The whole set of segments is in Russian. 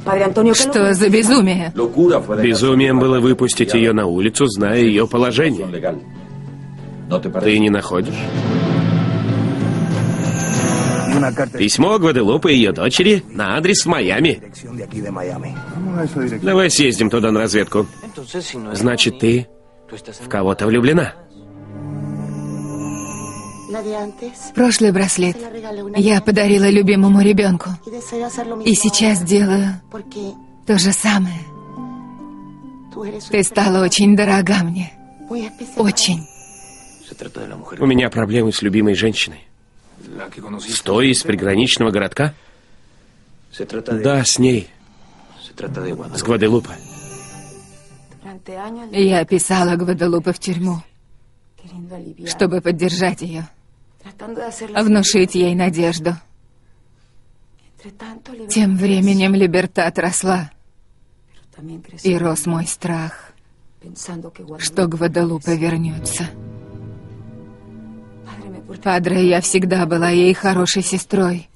Что за безумие? Безумием было выпустить ее на улицу, зная ее положение. Ты не находишь? Письмо Гваделупы и ее дочери на адрес в Майами. Давай съездим туда на разведку. Значит, ты в кого-то влюблена? Прошлый браслет я подарила любимому ребенку. И сейчас делаю то же самое. Ты стала очень дорога мне. Очень. У меня проблемы с любимой женщиной. С той из приграничного городка? Да, с ней. С Гваделупой. Я писала Гваделупе в тюрьму, чтобы поддержать ее, внушить ей надежду. Тем временем Либертад росла, и рос мой страх, что Гваделупе вернется. Падре, я всегда была ей хорошей сестрой.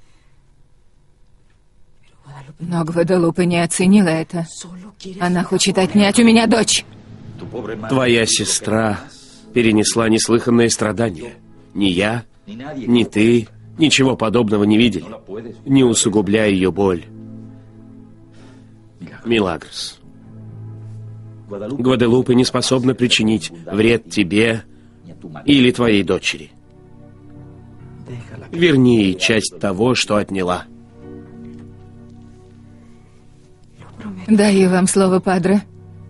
Но Гваделупе не оценила это. Она хочет отнять у меня дочь. Твоя сестра перенесла неслыханные страдания. Ни я, ни ты ничего подобного не видели. Не усугубляй ее боль. Милагрос. Гваделупе не способна причинить вред тебе или твоей дочери. Верни ей часть того, что отняла. Даю вам слово, падре.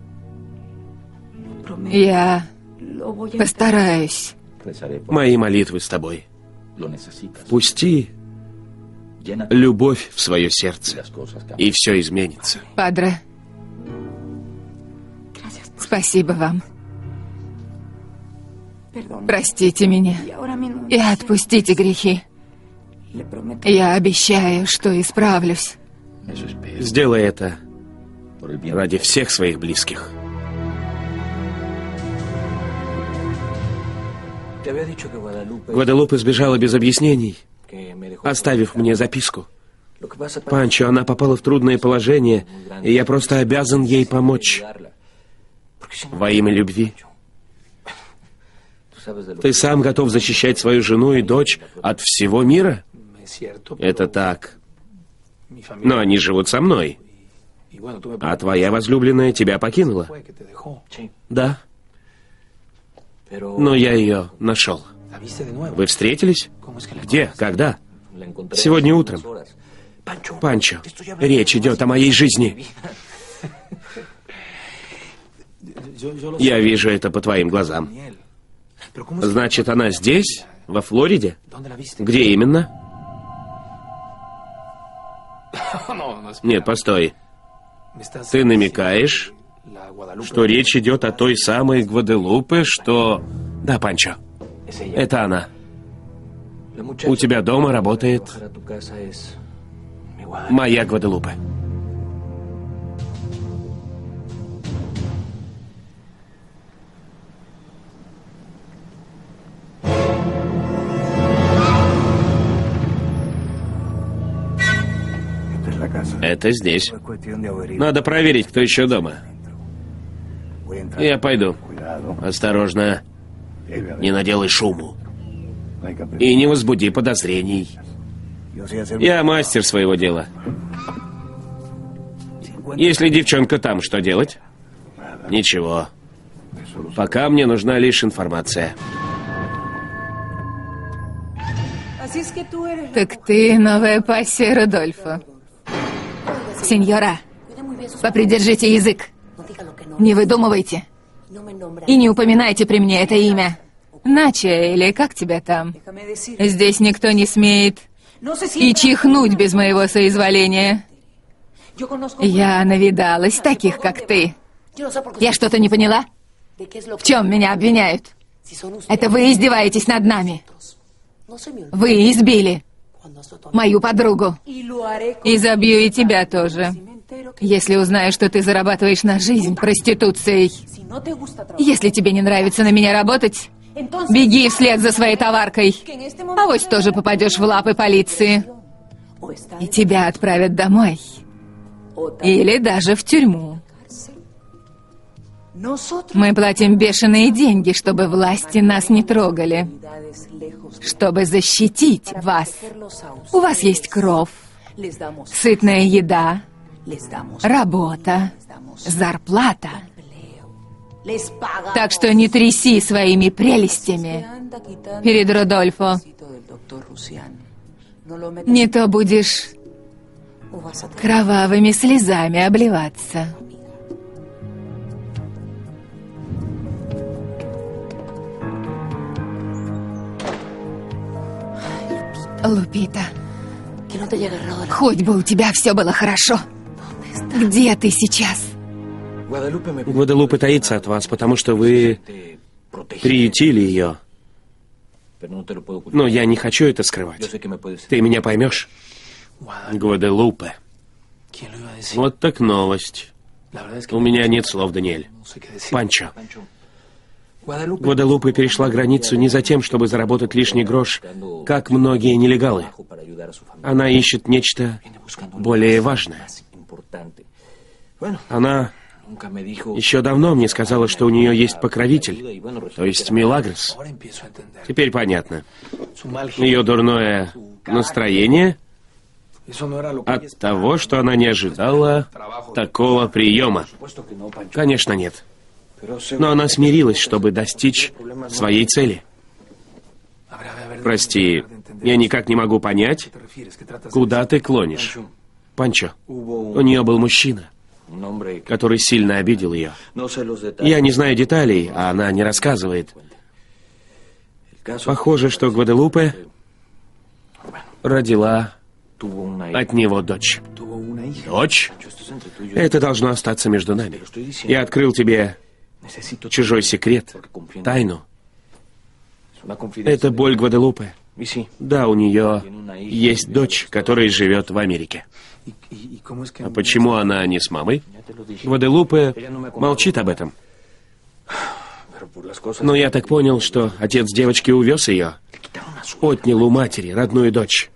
Я постараюсь. Мои молитвы с тобой. Впусти любовь в свое сердце, и все изменится. Падре, спасибо вам. Простите меня и отпустите грехи. Я обещаю, что исправлюсь. Сделай это ради всех своих близких. Гваделупе сбежала без объяснений, оставив мне записку. Панчо, она попала в трудное положение, и я просто обязан ей помочь. Во имя любви. Ты сам готов защищать свою жену и дочь от всего мира? Это так. Но они живут со мной. А твоя возлюбленная тебя покинула. Да. Но я ее нашел. Вы встретились? Где? Когда? Сегодня утром. Панчо, речь идет о моей жизни. Я вижу это по твоим глазам. Значит, она здесь, во Флориде? Где именно? Нет, постой. Ты намекаешь, что речь идет о той самой Гваделупе, что... Да, Панчо, это она. У тебя дома работает моя Гваделупе. Это здесь. Надо проверить, кто еще дома. Я пойду. Осторожно. Не наделай шуму. И не возбуди подозрений. Я мастер своего дела. Если девчонка там, что делать? Ничего. Пока мне нужна лишь информация. Так ты новая пассия Рудольфо. Сеньора, попридержите язык. Не выдумывайте. И не упоминайте при мне это имя. Нача, или как тебя там? Здесь никто не смеет и чихнуть без моего соизволения. Я навидалась таких, как ты. Я что-то не поняла? В чем меня обвиняют? Это вы издеваетесь над нами. Вы избили мою подругу. И забью и тебя тоже. Если узнаю, что ты зарабатываешь на жизнь проституцией. Если тебе не нравится на меня работать, беги вслед за своей товаркой. Авось тоже попадешь в лапы полиции. И тебя отправят домой. Или даже в тюрьму. Мы платим бешеные деньги, чтобы власти нас не трогали. Чтобы защитить вас. У вас есть кров, сытная еда, работа, зарплата. Так что не тряси своими прелестями перед Родольфо. Не то будешь кровавыми слезами обливаться. Лупита, хоть бы у тебя все было хорошо. Где ты сейчас? Гваделупе таится от вас, потому что вы приютили ее. Но я не хочу это скрывать. Ты меня поймешь? Гваделупе. Вот так новость. У меня нет слов, Даниэль. Панчо. Гваделупе перешла границу не за тем, чтобы заработать лишний грош, как многие нелегалы. Она ищет нечто более важное. Она еще давно мне сказала, что у нее есть покровитель, то есть Милагрос. Теперь понятно. Ее дурное настроение от того, что она не ожидала такого приема. Конечно, нет. Но она смирилась, чтобы достичь своей цели. Прости, я никак не могу понять, куда ты клонишь. Панчо, у нее был мужчина, который сильно обидел ее. Я не знаю деталей, а она не рассказывает. Похоже, что Гваделупе родила от него дочь. Дочь? Это должно остаться между нами. Я открыл тебе чужой секрет, тайну. Это боль Гваделупе. Да, у нее есть дочь, которая живет в Америке. А почему она не с мамой? Гваделупе молчит об этом. Но я так понял, что отец девочки увез ее, отнял у матери родную дочь.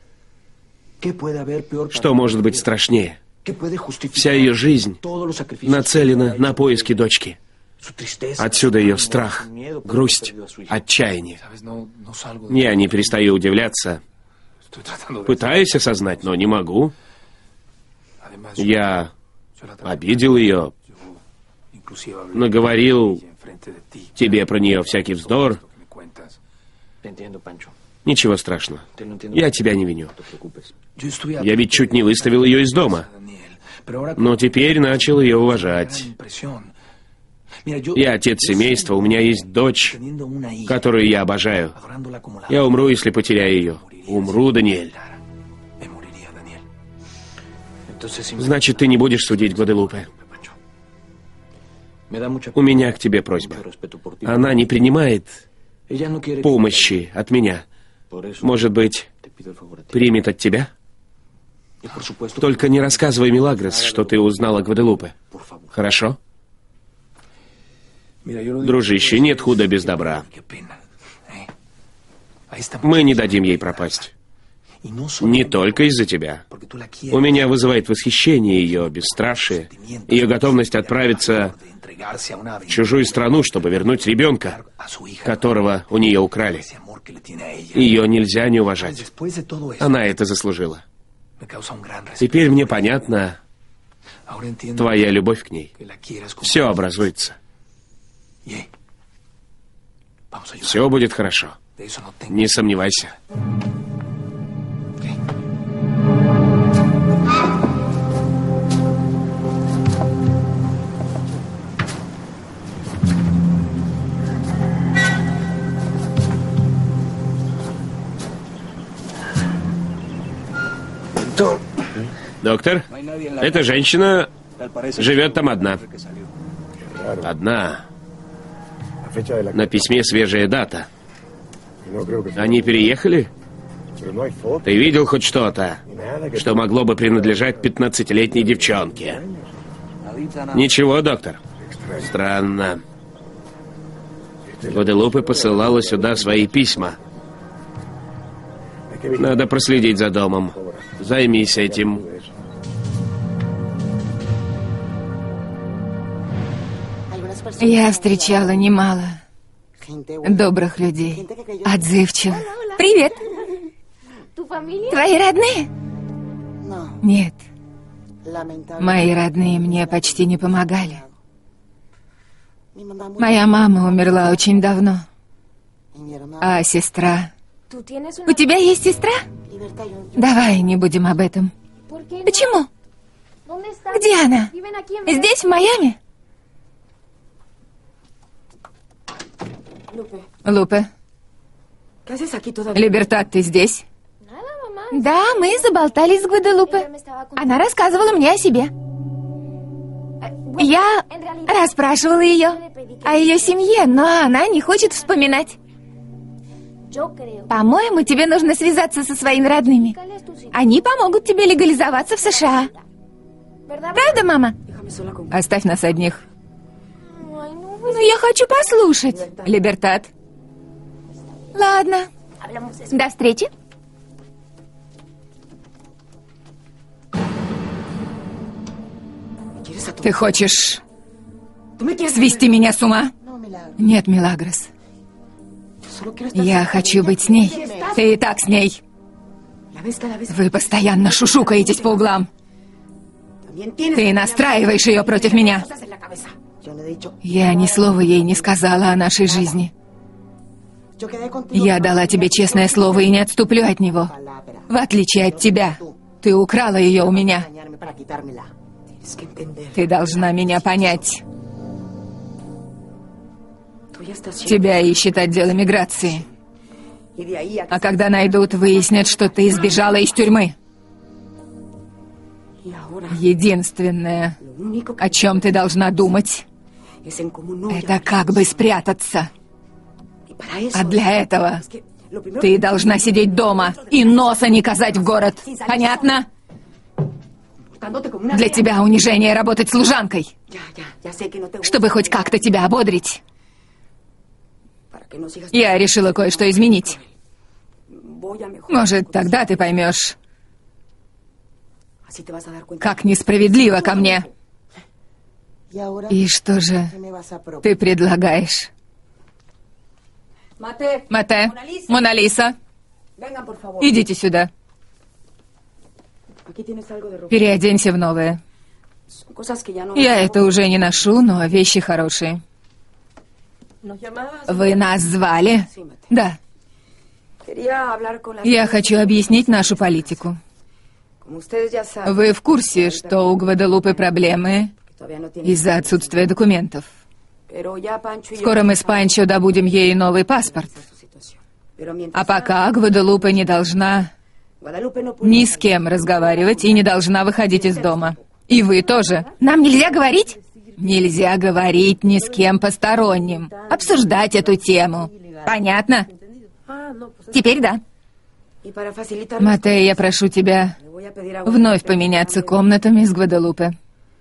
Что может быть страшнее? Вся ее жизнь нацелена на поиски дочки. Отсюда ее страх, грусть, отчаяние. Я не перестаю удивляться. Пытаюсь осознать, но не могу. Я обидел ее, наговорил тебе про нее всякий вздор. Ничего страшного. Я тебя не виню. Я ведь чуть не выставил ее из дома. Но теперь начал ее уважать. Я отец семейства, у меня есть дочь, которую я обожаю. Я умру, если потеряю ее. Умру, Даниэль. Значит, ты не будешь судить Гваделупе. У меня к тебе просьба. Она не принимает помощи от меня. Может быть, примет от тебя? Только не рассказывай Милагрос, что ты узнал о Гваделупе. Хорошо? Дружище, нет худа без добра. Мы не дадим ей пропасть. Не только из-за тебя. У меня вызывает восхищение ее бесстрашие, ее готовность отправиться в чужую страну, чтобы вернуть ребенка, которого у нее украли. Ее нельзя не уважать. Она это заслужила. Теперь мне понятна твоя любовь к ней. Все образуется. Все будет хорошо. Не сомневайся. Доктор, эта женщина живет там одна. Одна. На письме свежая дата. Они переехали? Ты видел хоть что-то, что могло бы принадлежать 15-летней девчонке? Ничего, доктор. Странно. Гваделупе посылала сюда свои письма. Надо проследить за домом. Займись этим. Я встречала немало добрых людей, отзывчивых. Привет! Твои родные? Нет. Мои родные мне почти не помогали. Моя мама умерла очень давно. А сестра... У тебя есть сестра? Давай не будем об этом. Почему? Где она? Здесь, в Майами? Лупе. Либертат, ты здесь? Да, мы заболтались с Гваделупе. Она рассказывала мне о себе. Я расспрашивала ее о ее семье, но она не хочет вспоминать. По-моему, тебе нужно связаться со своими родными. Они помогут тебе легализоваться в США. Правда, мама? Оставь нас одних. Но я хочу послушать. Либертат. Ладно. До встречи. Ты хочешь свести меня с ума? Нет, Милагрос. Я хочу быть с ней. Ты и так с ней. Вы постоянно шушукаетесь по углам. Ты настраиваешь ее против меня. Я ни слова ей не сказала о нашей жизни. Я дала тебе честное слово и не отступлю от него. В отличие от тебя, ты украла ее у меня. Ты должна меня понять. Тебя ищет отдел иммиграции. А когда найдут, выяснят, что ты сбежала из тюрьмы. Единственное, о чем ты должна думать, это как бы спрятаться. А для этого ты должна сидеть дома и носа не казать в город. Понятно? Для тебя унижение работать служанкой. Чтобы хоть как-то тебя ободрить. Я решила кое-что изменить. Может, тогда ты поймешь, как несправедливо ко мне. И что же ты предлагаешь? Мате, Мона Лиса, идите сюда. Переоденься в новое. Я это уже не ношу, но вещи хорошие. Вы нас звали? Да. Я хочу объяснить нашу политику. Вы в курсе, что у Гваделупы проблемы из-за отсутствия документов? Скоро мы с Панчо добудем ей новый паспорт. А пока Гваделупа не должна ни с кем разговаривать и не должна выходить из дома. И вы тоже. Нам нельзя говорить? Нельзя говорить ни с кем посторонним. Обсуждать эту тему. Понятно? Теперь да. Мате, я прошу тебя вновь поменяться комнатами с Гваделупе.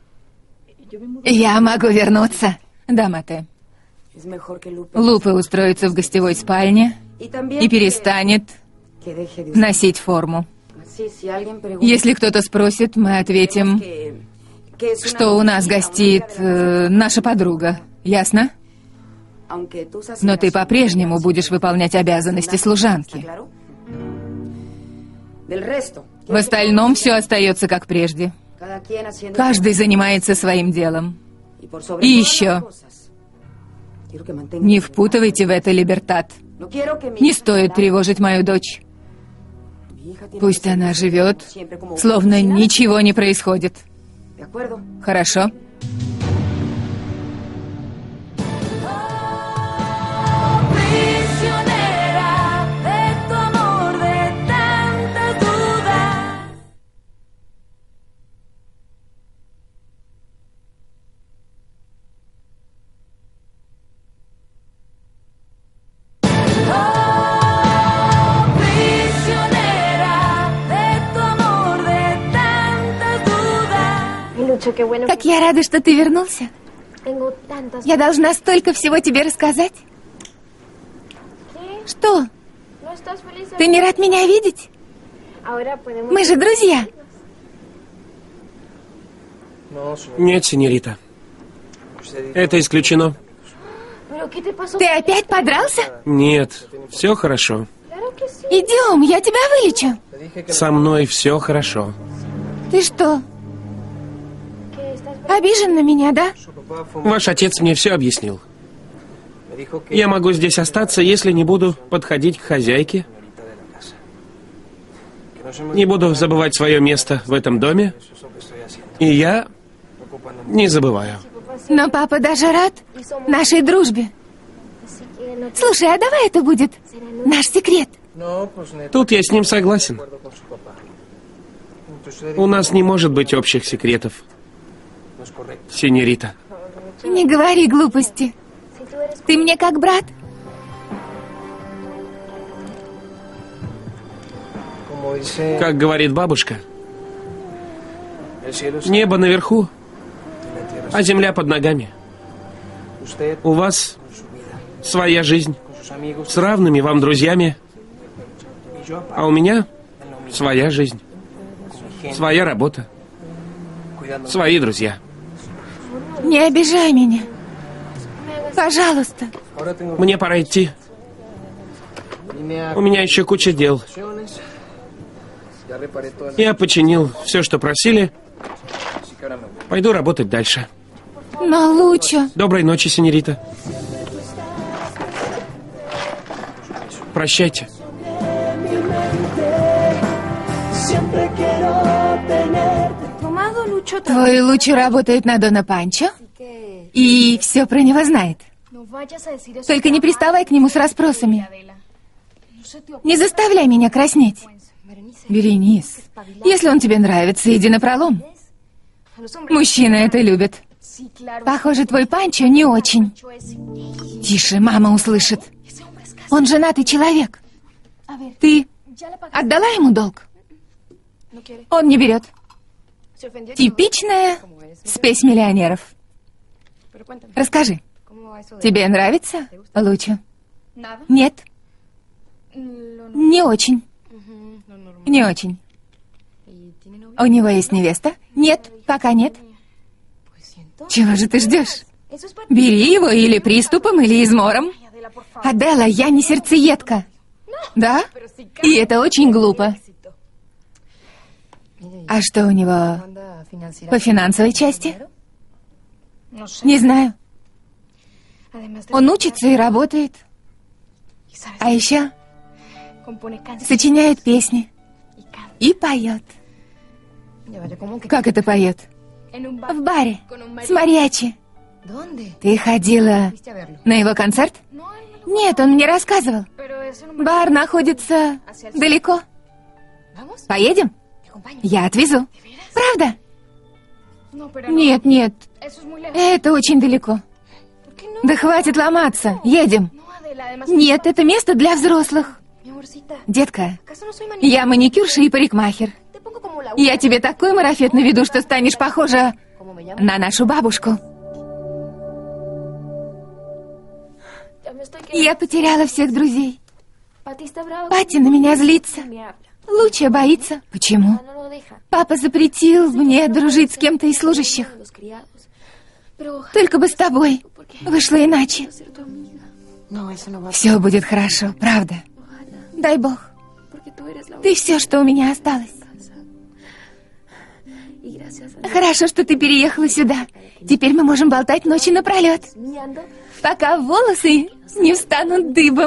Я могу вернуться. Да, Мате. Лупе устроится в гостевой спальне и перестанет носить форму. Если кто-то спросит, мы ответим, что у нас гостит наша подруга. Ясно? Но ты по-прежнему будешь выполнять обязанности служанки. В остальном все остается как прежде. Каждый занимается своим делом. И еще, не впутывайте в это Либертат. Не стоит тревожить мою дочь. Пусть она живет, словно ничего не происходит. Хорошо? Как я рада, что ты вернулся. Я должна столько всего тебе рассказать. Что? Ты не рад меня видеть? Мы же друзья. Нет, сеньорита. Это исключено. Ты опять подрался? Нет, все хорошо. Идем, я тебя вылечу. Со мной все хорошо. Ты что, обижен на меня, да? Ваш отец мне все объяснил. Я могу здесь остаться, если не буду подходить к хозяйке. Не буду забывать свое место в этом доме. И я не забываю. Но папа даже рад нашей дружбе. Слушай, а давай это будет наш секрет. Тут я с ним согласен. У нас не может быть общих секретов, сеньорита. Не говори глупости. Ты мне как брат. Как говорит бабушка, небо наверху, а земля под ногами. У вас своя жизнь с равными вам друзьями, а у меня своя жизнь, своя работа, свои друзья. Не обижай меня. Пожалуйста. Мне пора идти. У меня еще куча дел. Я починил все, что просили. Пойду работать дальше. Но лучше. Доброй ночи, сеньорита. Прощайте. Твой Лучо работает на Дона Панчо и все про него знает. Только не приставай к нему с расспросами. Не заставляй меня краснеть. Беренис, если он тебе нравится, иди напролом. Мужчины это любят. Похоже, твой Панчо не очень. Тише, мама услышит. Он женатый человек. Ты отдала ему долг? Он не берет. Типичная спесь миллионеров. Расскажи, тебе нравится Лучо? Нет? Не очень. Не очень. У него есть невеста? Нет, пока нет. Чего же ты ждешь? Бери его или приступом, или измором. Адела, я не сердцеедка. Да? И это очень глупо. А что у него по финансовой части? Не знаю. Он учится и работает. А еще сочиняет песни и поет. Как это поет? В баре, с мариачи. Ты ходила на его концерт? Нет, он мне рассказывал. Бар находится далеко. Поедем? Я отвезу. Правда? Нет, нет. Это очень далеко. Да хватит ломаться. Едем. Нет, это место для взрослых. Детка, я маникюрша и парикмахер. Я тебе такой марафет наведу, что станешь похожа на нашу бабушку. Я потеряла всех друзей. Пати на меня злится. Луча боится. Почему? Папа запретил мне дружить с кем-то из служащих. Только бы с тобой. Вышло иначе. Все будет хорошо, правда. Дай Бог. Ты все, что у меня осталось. Хорошо, что ты переехала сюда. Теперь мы можем болтать ночи напролет, пока волосы не встанут дыбом.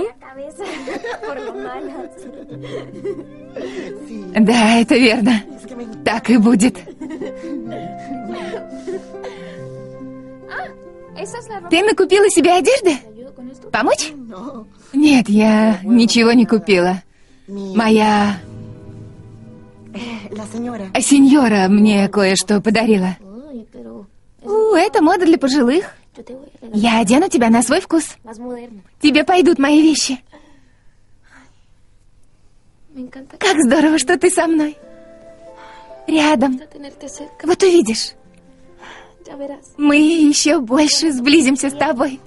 Да, это верно. Так и будет. Ты накупила себе одежды? Помочь? Нет, я ничего не купила. Моя сеньора мне кое-что подарила. Это мода для пожилых. Я одену тебя на свой вкус. Тебе пойдут мои вещи. Как здорово, что ты со мной. Рядом. Вот увидишь. Мы еще больше сблизимся с тобой.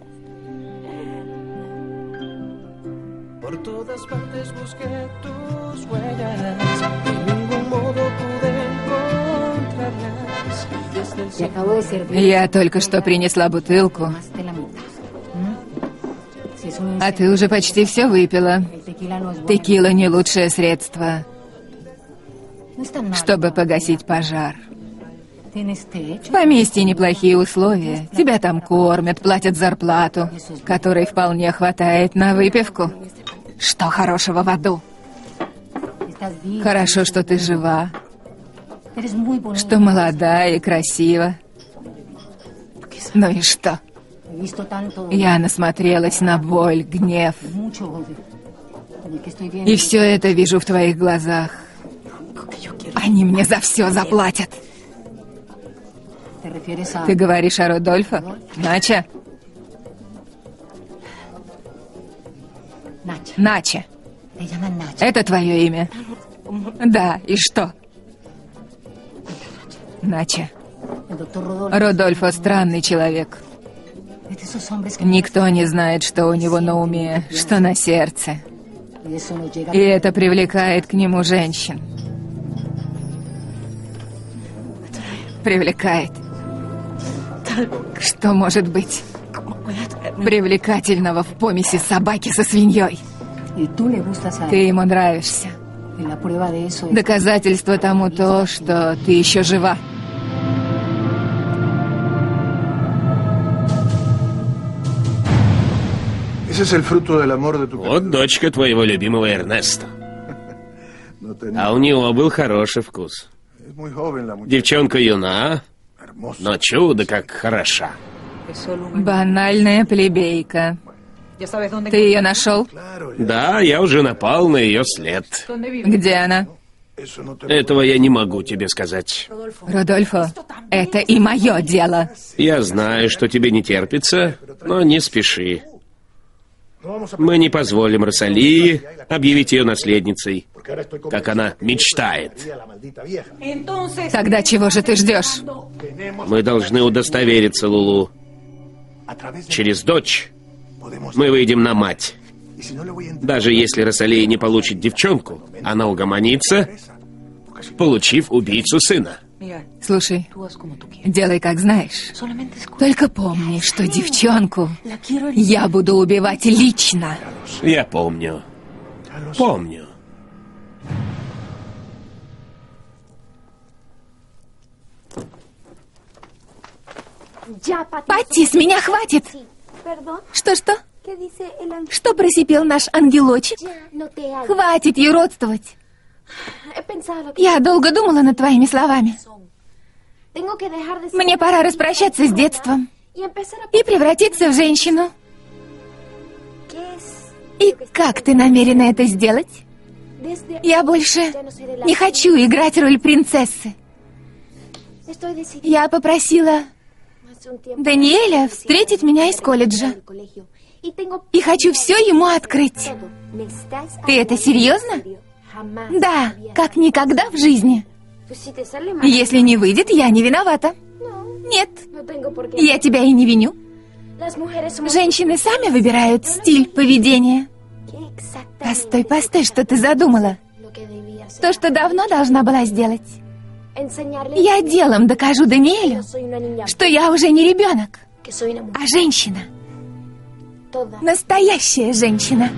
Por todas partes busqué tus huellas, de ningún modo pude encontrarlas. Desde el Я только что принесла бутылку, а ты уже почти все выпила. Текила не лучшее средство, чтобы погасить пожар. В поместье неплохие условия. Тебя там кормят, платят зарплату, которой вполне хватает на выпивку. Что хорошего в аду? Хорошо, что ты жива, что молода и красива. Ну и что? Я насмотрелась на боль, гнев. И все это вижу в твоих глазах. Они мне за все заплатят. Ты говоришь о Родольфо? Нача? Нача. Это твое имя? Да, и что? Нача. Родольфо странный человек. Никто не знает, что у него на уме, что на сердце. И это привлекает к нему женщин. Привлекает. Что может быть привлекательного в помеси собаки со свиньей? Ты ему нравишься. Доказательство тому то, что ты еще жива. Вот дочка твоего любимого Эрнеста. А у него был хороший вкус. Девчонка юна, но чудо как хороша. Банальная плебейка. Ты ее нашел? Да, я уже напал на ее след. Где она? Этого я не могу тебе сказать. Родольфо, это и мое дело. Я знаю, что тебе не терпится, но не спеши. Мы не позволим Росалии объявить ее наследницей, как она мечтает. Тогда чего же ты ждешь? Мы должны удостовериться, Лулу. Через дочь мы выйдем на мать. Даже если Росалия не получит девчонку, она угомонится, получив убийцу сына. Слушай, делай как знаешь. Только помни, что девчонку я буду убивать лично. Я помню. Помню. Патти, с меня хватит! Что-что? Что просипел наш ангелочек? Хватит юродствовать. Я долго думала над твоими словами. Мне пора распрощаться с детством и превратиться в женщину. И как ты намерена это сделать? Я больше не хочу играть роль принцессы. Я попросила Даниэля встретить меня из колледжа. И хочу все ему открыть. Ты это серьезно? Да, как никогда в жизни. Если не выйдет, я не виновата. Нет, я тебя и не виню. Женщины сами выбирают стиль поведения. Постой, постой, что ты задумала? То, что давно должна была сделать. Я делом докажу Даниэлю, что я уже не ребенок, а женщина. Настоящая женщина.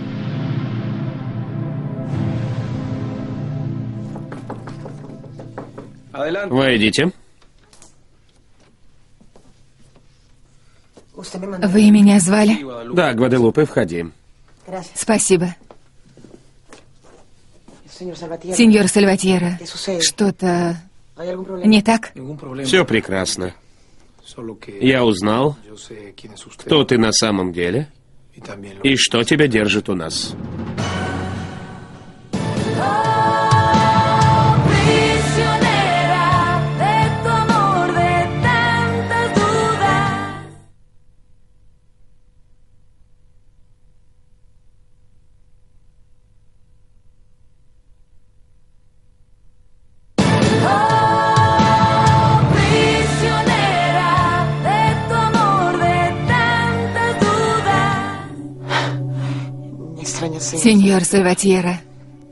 Войдите. Вы меня звали? Да, Гваделупе, входи. Спасибо. Сеньор Сальватьера, что-то не так? Все прекрасно. Я узнал, кто ты на самом деле и что тебя держит у нас. Сеньор Сальватьера,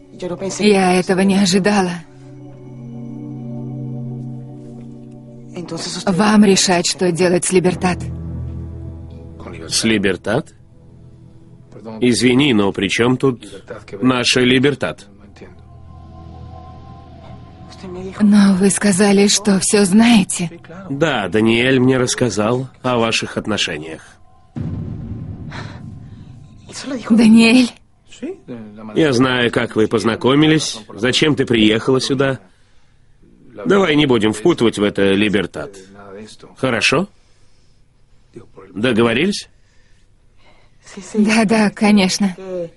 я этого не ожидала. Вам решать, что делать с Либертат. С Либертат? Извини, но при чем тут наша Либертат? Но вы сказали, что все знаете. Да, Даниэль мне рассказал о ваших отношениях. Даниэль? Я знаю, как вы познакомились, зачем ты приехала сюда. Давай не будем впутывать в это Либертат. Хорошо? Договорились? Да, конечно.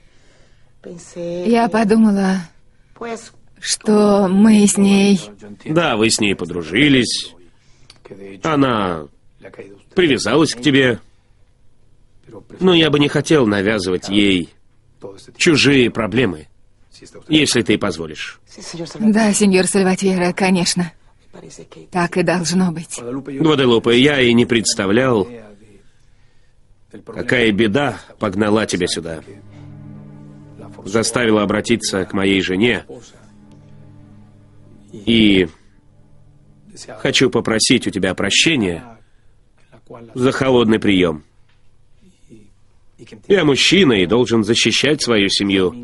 Я подумала, что мы с ней... Да, вы с ней подружились. Она привязалась к тебе. Но я бы не хотел навязывать ей чужие проблемы, если ты позволишь. Да, сеньор Сальватьера, конечно. Так и должно быть. Гваделупе, я и не представлял, какая беда погнала тебя сюда. Заставила обратиться к моей жене. И хочу попросить у тебя прощения за холодный прием. Я мужчина и должен защищать свою семью.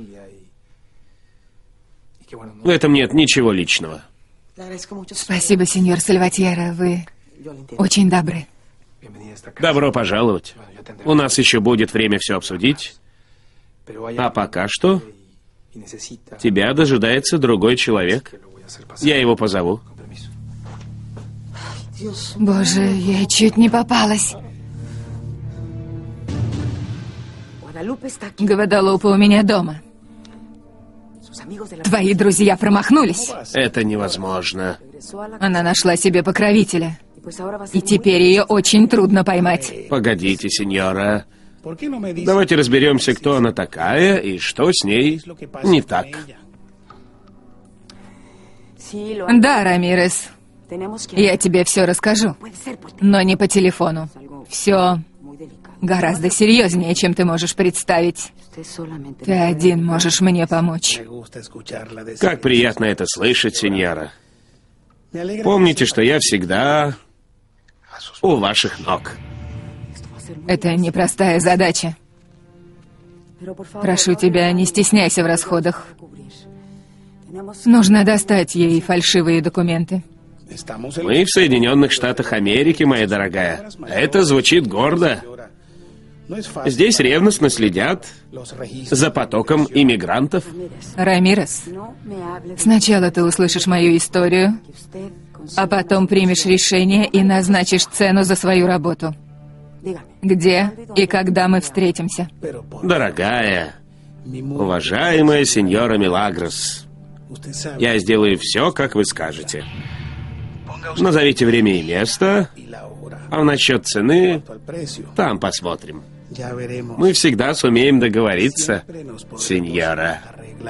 В этом нет ничего личного. Спасибо, сеньор Сальватьера, вы очень добры. Добро пожаловать. У нас еще будет время все обсудить. А пока что тебя дожидается другой человек. Я его позову. Боже, я чуть не попалась. Гваделупе у меня дома. Твои друзья промахнулись. Это невозможно. Она нашла себе покровителя. И теперь ее очень трудно поймать. Погодите, сеньора. Давайте разберемся, кто она такая и что с ней не так. Да, Рамирес. Я тебе все расскажу. Но не по телефону. Все гораздо серьезнее, чем ты можешь представить. Ты один можешь мне помочь. Как приятно это слышать, сеньора. Помните, что я всегда у ваших ног. Это непростая задача. Прошу тебя, не стесняйся в расходах. Нужно достать ей фальшивые документы. Мы в Соединенных Штатах Америки, моя дорогая. Это звучит гордо. Здесь ревностно следят за потоком иммигрантов. Рамирес, сначала ты услышишь мою историю, а потом примешь решение и назначишь цену за свою работу. Где и когда мы встретимся? Дорогая, уважаемая сеньора Милагрос, я сделаю все, как вы скажете. Назовите время и место, а насчет цены там посмотрим. Мы всегда сумеем договориться, сеньора.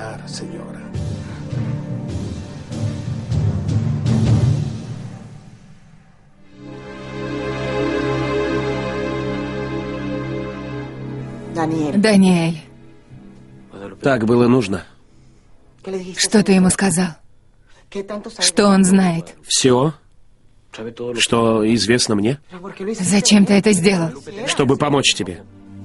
Даниэль, Так было нужно. что ты ему сказал? Что он знает? Все, что известно мне, Зачем ты это сделал? чтобы помочь тебе.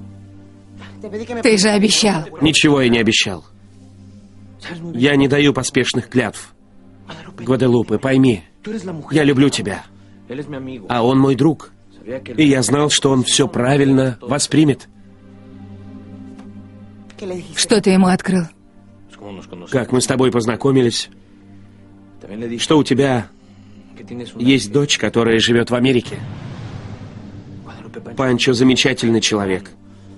Ты же обещал. Ничего я не обещал. Я не даю поспешных клятв. Гваделупе, пойми, я люблю тебя, а он мой друг. И я знал, что он все правильно воспримет. Что ты ему открыл? Как мы с тобой познакомились, что у тебя есть дочь, которая живет в Америке. Панчо замечательный человек.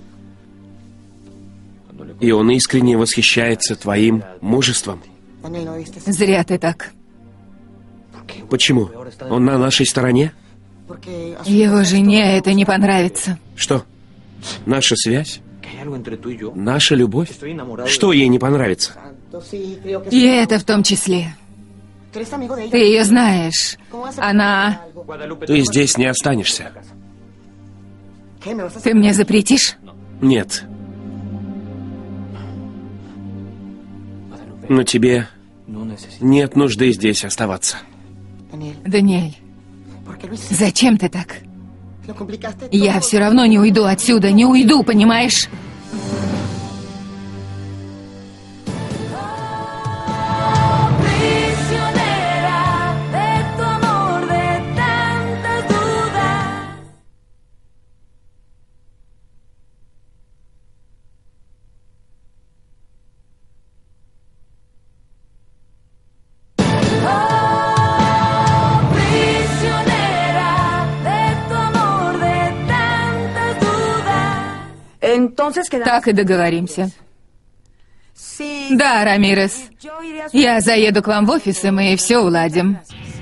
И он искренне восхищается твоим мужеством. Зря ты так. Почему? Он на нашей стороне? Его жене это не понравится. Что? Наша связь? Наша любовь? Что ей не понравится? И это в том числе. Ты ее знаешь. Она... Ты здесь не останешься. Ты мне запретишь? Нет. Но тебе нет нужды здесь оставаться. Даниэль, Зачем ты так? Я все равно не уйду отсюда, не уйду, понимаешь? Так и договоримся. Да, Рамирес. Я заеду к вам в офис, и мы все уладим.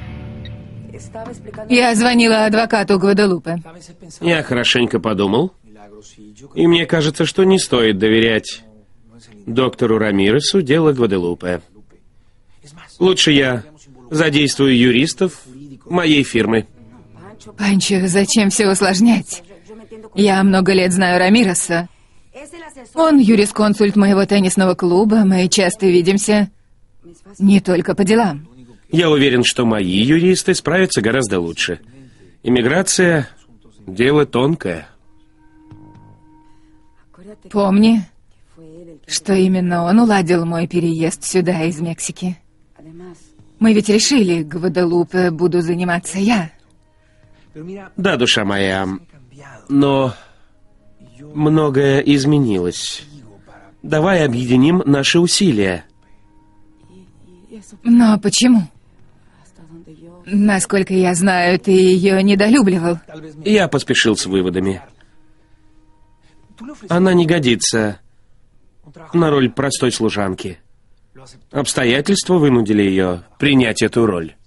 Я звонила адвокату Гваделупе. Я хорошенько подумал, и мне кажется, что не стоит доверять доктору Рамиресу дело Гваделупе. Лучше я задействую юристов моей фирмы. Панчо, зачем все усложнять? Я много лет знаю Рамиреса. Он юрисконсульт моего теннисного клуба, мы часто видимся не только по делам. Я уверен, что мои юристы справятся гораздо лучше. Иммиграция — дело тонкое. Помни, что именно он уладил мой переезд сюда из Мексики. Мы ведь решили, Гваделупе буду заниматься я. Да, душа моя, но многое изменилось. Давай объединим наши усилия. Но почему? Насколько я знаю, ты ее недолюбливал. Я поспешил с выводами. Она не годится на роль простой служанки. Обстоятельства вынудили ее принять эту роль.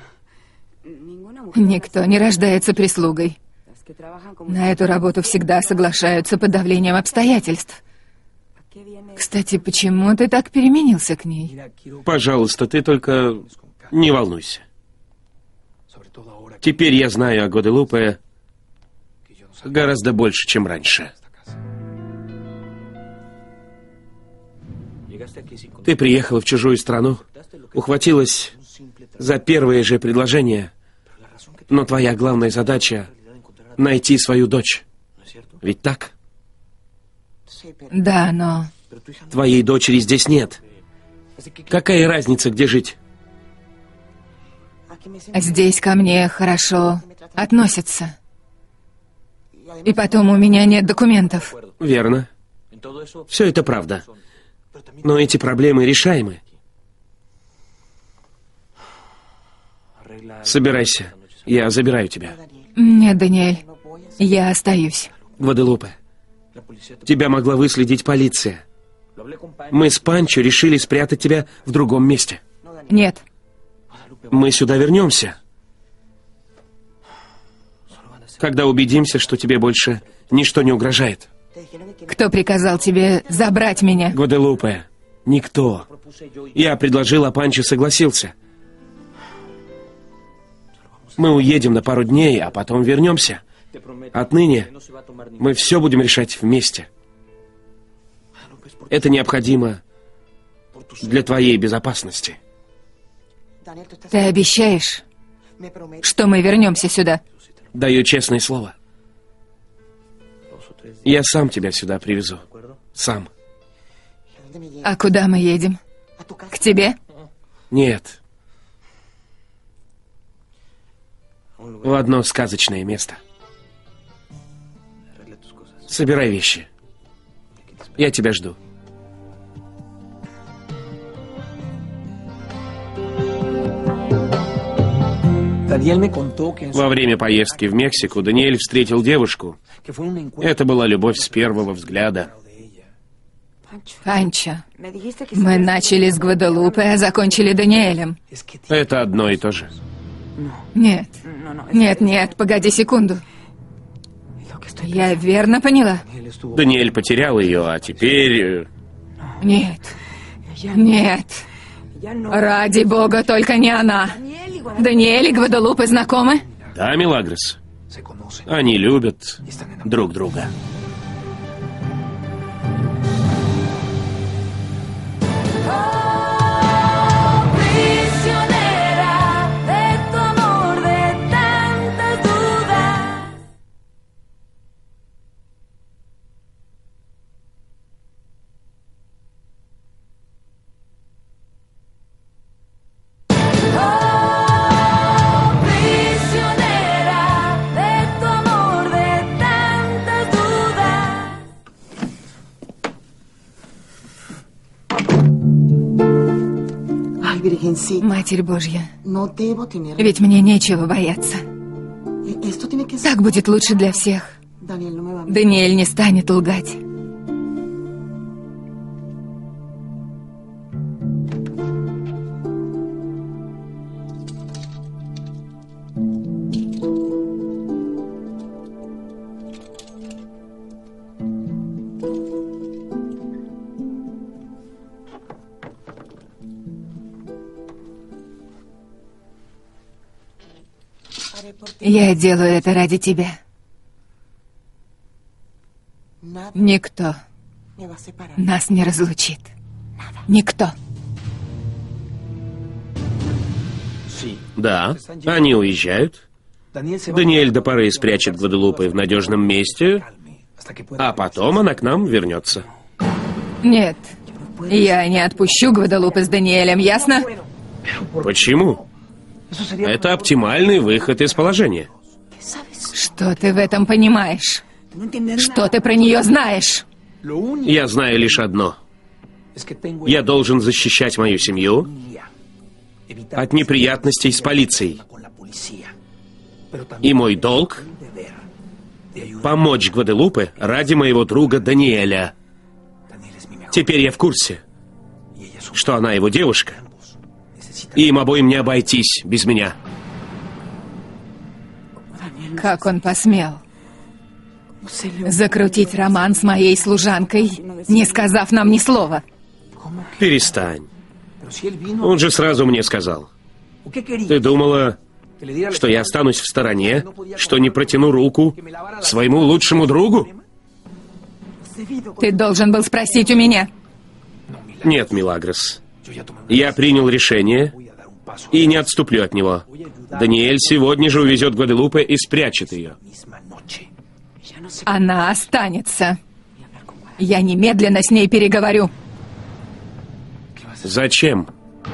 Никто не рождается прислугой. На эту работу всегда соглашаются под давлением обстоятельств. Кстати, почему ты так переменился к ней? Пожалуйста, ты только не волнуйся. Теперь я знаю о Гваделупе гораздо больше, чем раньше. Ты приехала в чужую страну, ухватилась за первое же предложение, но твоя главная задача — найти свою дочь. Ведь так? Да, но... Твоей дочери здесь нет. Какая разница, где жить? Здесь ко мне хорошо относятся. И потом у меня нет документов. Верно. Все это правда. Но эти проблемы решаемы. Собирайся. Я забираю тебя. Нет, Даниэль. Я остаюсь. Гваделупе, тебя могла выследить полиция. Мы с Панчо решили спрятать тебя в другом месте. Нет. Мы сюда вернемся, когда убедимся, что тебе больше ничто не угрожает. Кто приказал тебе забрать меня? Гваделупе, никто. Я предложил, а Панчо согласился. Мы уедем на пару дней, а потом вернемся. Отныне мы все будем решать вместе. Это необходимо для твоей безопасности. Ты обещаешь, что мы вернемся сюда? Даю честное слово. Я сам тебя сюда привезу. Сам. А куда мы едем? К тебе? Нет. В одно сказочное место. Собирай вещи. Я тебя жду. Во время поездки в Мексику Даниэль встретил девушку. Это была любовь с первого взгляда. Панчо, мы начали с Гваделупе, а закончили Даниэлем. Это одно и то же. Нет, нет, погоди секунду. Я верно поняла? Даниэль потерял ее, а теперь... Нет, нет. Ради бога, только не она. Даниэль и Гваделупе знакомы? Да, Милагрос. Они любят друг друга. Матерь Божья, ведь мне нечего бояться. Так будет лучше для всех. Даниэль не станет лгать. Я делаю это ради тебя. Никто нас не разлучит. Никто. Да, они уезжают. Даниэль до поры спрячет Гваделупе в надежном месте, а потом она к нам вернется. Нет, я не отпущу Гваделупе с Даниэлем, ясно? Почему? Это оптимальный выход из положения. Что ты в этом понимаешь? Что ты про нее знаешь? Я знаю лишь одно. Я должен защищать мою семью от неприятностей с полицией. И мой долг — помочь Гваделупе ради моего друга Даниэля. Теперь я в курсе, что она его девушка, и им обоим не обойтись без меня. Как он посмел закрутить роман с моей служанкой, не сказав нам ни слова? Перестань. Он же сразу мне сказал. Ты думала, что я останусь в стороне, что не протяну руку своему лучшему другу? Ты должен был спросить у меня. Нет, Милагрос. Я принял решение и не отступлю от него. Даниэль сегодня же увезет Гваделупе и спрячет ее. Она останется. Я немедленно с ней переговорю. Зачем?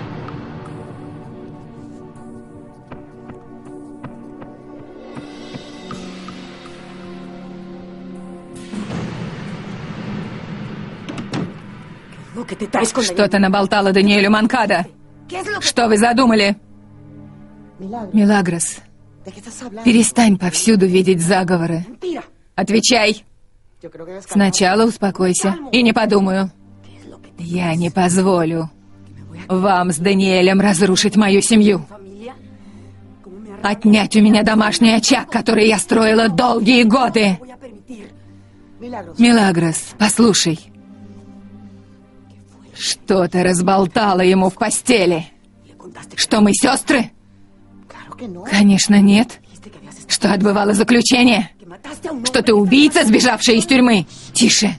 Что ты наболтала Даниэлю Манкадо? Что вы задумали? Милагрос, перестань повсюду видеть заговоры. Отвечай. Сначала успокойся и не подумаю. Я не позволю вам с Даниэлем разрушить мою семью. Отнять у меня домашний очаг, который я строила долгие годы. Милагрос, послушай. Что ты разболтала ему в постели? Что мы сестры? Конечно, нет. Что отбывала заключение? Что ты убийца, сбежавшая из тюрьмы? Тише.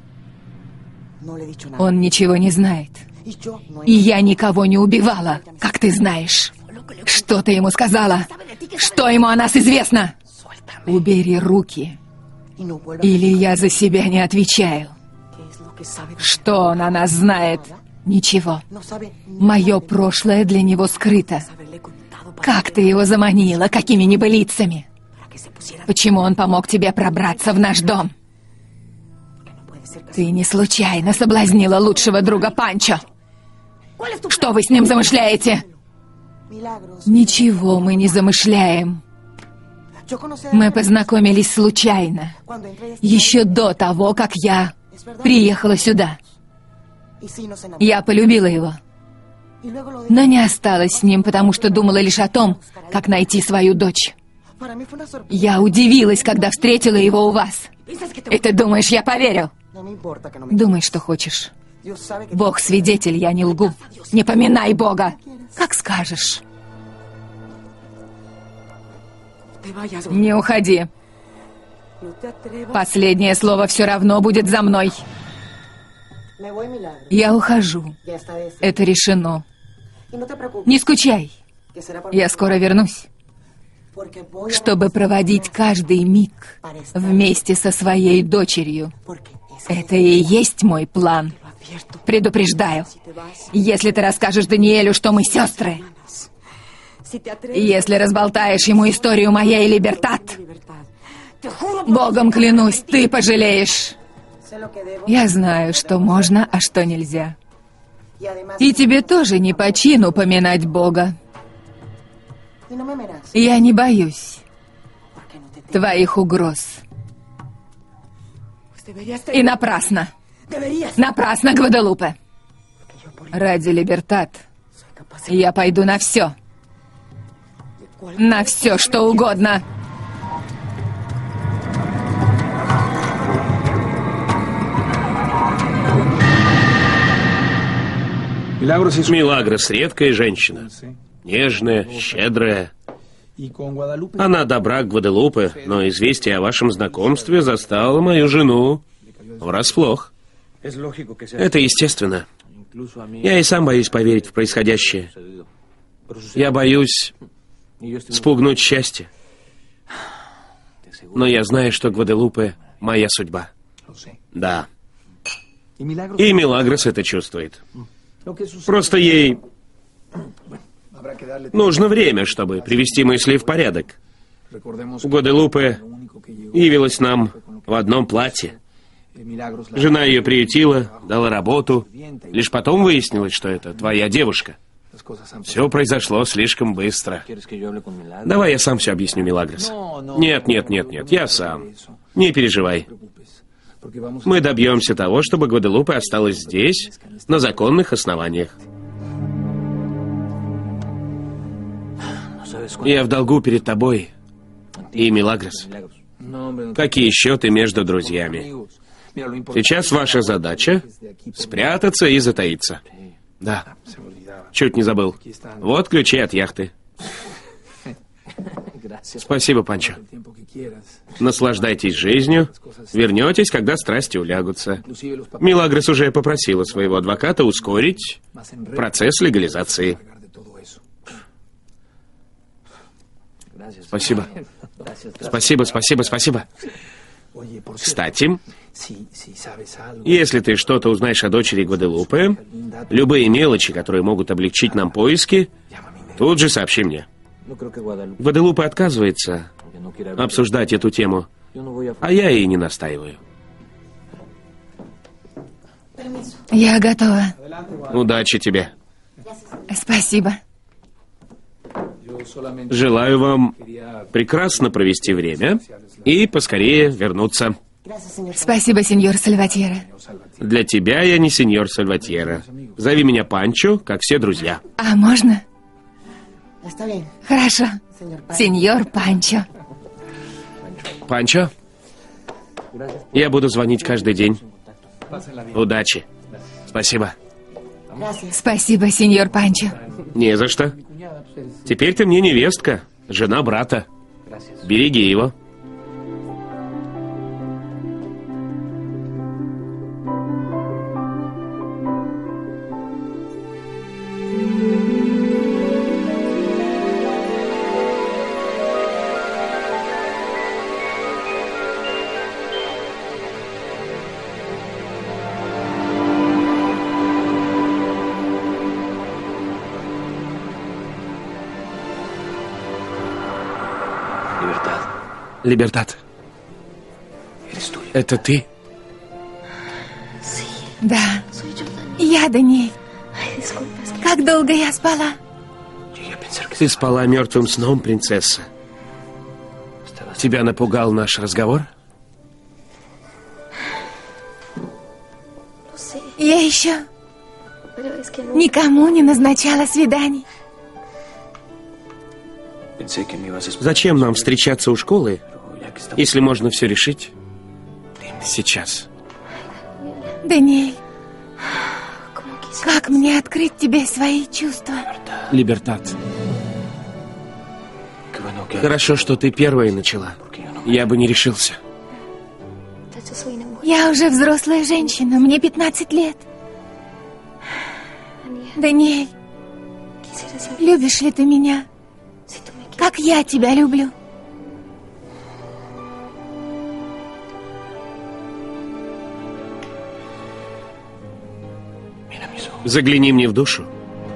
Он ничего не знает. И я никого не убивала, как ты знаешь. Что ты ему сказала? Что ему о нас известно? Убери руки. Или я за себя не отвечаю. Что он о нас знает? Ничего. Мое прошлое для него скрыто. Как ты его заманила? Какими небылицами? Почему он помог тебе пробраться в наш дом? Ты не случайно соблазнила лучшего друга Панчо. Что вы с ним замышляете? Ничего мы не замышляем. Мы познакомились случайно. Еще до того, как я приехала сюда. Я полюбила его. Но не осталась с ним, потому что думала лишь о том, как найти свою дочь. Я удивилась, когда встретила его у вас. И ты думаешь, я поверю? Думай, что хочешь. Бог свидетель, я не лгу. Не поминай Бога. Как скажешь. Не уходи. Последнее слово все равно будет за мной. Я ухожу. Это решено. Не скучай. Я скоро вернусь. Чтобы проводить каждый миг вместе со своей дочерью. Это и есть мой план. Предупреждаю. Если ты расскажешь Даниэлю, что мы сестры, если разболтаешь ему историю моей Либертат, Богом клянусь, ты пожалеешь. Я знаю, что можно, а что нельзя. И тебе тоже не по чину поминать Бога. Я не боюсь твоих угроз. И напрасно. Напрасно, Гваделупе. Ради Либертат я пойду на все. На все, что угодно. Милагрос — редкая женщина. Нежная, щедрая. Она добра к Гваделупе, но известие о вашем знакомстве застало мою жену врасплох. Это естественно. Я и сам боюсь поверить в происходящее. Я боюсь спугнуть счастье. Но я знаю, что Гваделупе — моя судьба. Да. И Милагрос это чувствует. Просто ей нужно время, чтобы привести мысли в порядок. Гваделупе явилась нам в одном платье. Жена ее приютила, дала работу. Лишь потом выяснилось, что это твоя девушка. Все произошло слишком быстро. Давай я сам все объясню, Милагрос. Нет, я сам. Не переживай. Мы добьемся того, чтобы Гваделупе осталась здесь, на законных основаниях. Я в долгу перед тобой и Милагрос. Какие счеты между друзьями? Сейчас ваша задача — спрятаться и затаиться. Да, чуть не забыл. Вот ключи от яхты. Спасибо, Панчо. Наслаждайтесь жизнью. Вернетесь, когда страсти улягутся. Милагрос уже попросила своего адвоката ускорить процесс легализации. Спасибо. Спасибо. Кстати, если ты что-то узнаешь о дочери Гваделупе, любые мелочи, которые могут облегчить нам поиски, тут же сообщи мне. Гваделупе отказывается обсуждать эту тему, а я и не настаиваю. Я готова. Удачи тебе. Спасибо. Желаю вам прекрасно провести время и поскорее вернуться. Спасибо, сеньор Сальватьера. Для тебя я не сеньор Сальватьера. Зови меня Панчо, как все друзья. А можно? Хорошо. Сеньор Панчо. Панчо, я буду звонить каждый день. Удачи. Спасибо. Спасибо, сеньор Панчо. Не за что. Теперь ты мне невестка, жена брата. Береги его. Либертат. Это ты? Да. Я, Даниэль. Как долго я спала? Ты спала мертвым сном, принцесса. Тебя напугал наш разговор? Я еще никому не назначала свиданий. Зачем нам встречаться у школы, если можно все решить сейчас? Даниэль, как мне открыть тебе свои чувства? Либертат. Хорошо, что ты первая начала. Я бы не решился. Я уже взрослая женщина, мне 15 лет. Даниэль, любишь ли ты меня? Как я тебя люблю. Загляни мне в душу.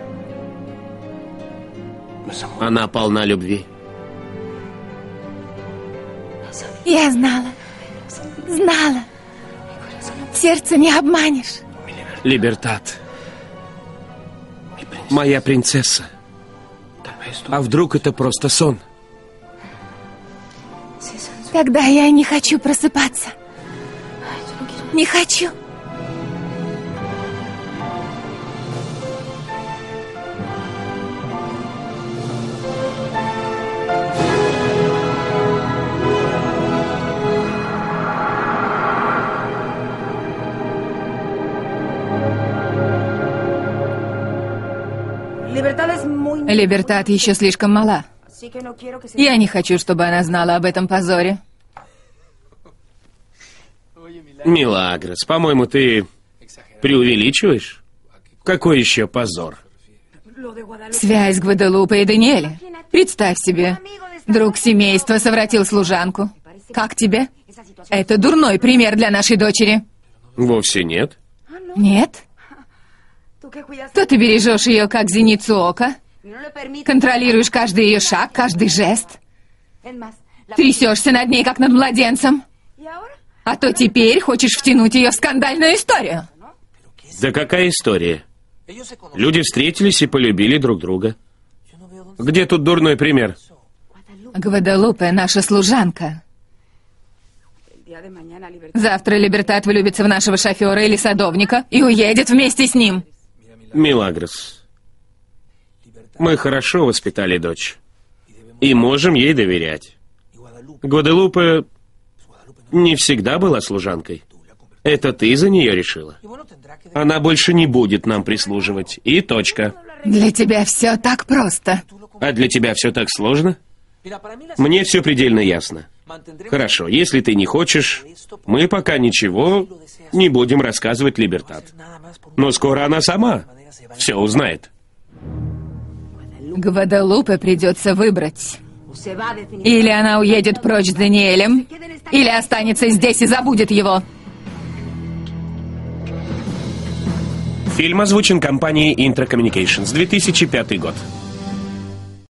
Она полна любви. Я знала. Сердце не обманешь. Либертат. Моя принцесса. А вдруг это просто сон? Тогда я не хочу просыпаться. Не хочу. Либертат еще слишком мала. Я не хочу, чтобы она знала об этом позоре. Милагрос, по-моему, ты преувеличиваешь? Какой еще позор? Связь Гваделупы и Даниэля. Представь себе, друг семейства совратил служанку. Как тебе? Это дурной пример для нашей дочери. Вовсе нет. Нет? То ты бережешь ее как зеницу ока, контролируешь каждый ее шаг, каждый жест, трясешься над ней, как над младенцем. А то теперь хочешь втянуть ее в скандальную историю. Да какая история? Люди встретились и полюбили друг друга. Где тут дурной пример? Гваделупе наша служанка. Завтра Либертат влюбится в нашего шофера или садовника и уедет вместе с ним. Милагрос, мы хорошо воспитали дочь и можем ей доверять. Гваделупе не всегда была служанкой. Это ты за нее решила. Она больше не будет нам прислуживать. И точка. Для тебя все так просто. А для тебя все так сложно? Мне все предельно ясно. Хорошо, если ты не хочешь, мы пока ничего не будем рассказывать Либертат. Но скоро она сама все узнает. Гваделупе придется выбрать. Или она уедет прочь с Даниэлем, или останется здесь и забудет его. Фильм озвучен компанией Intra Communications, 2005 год.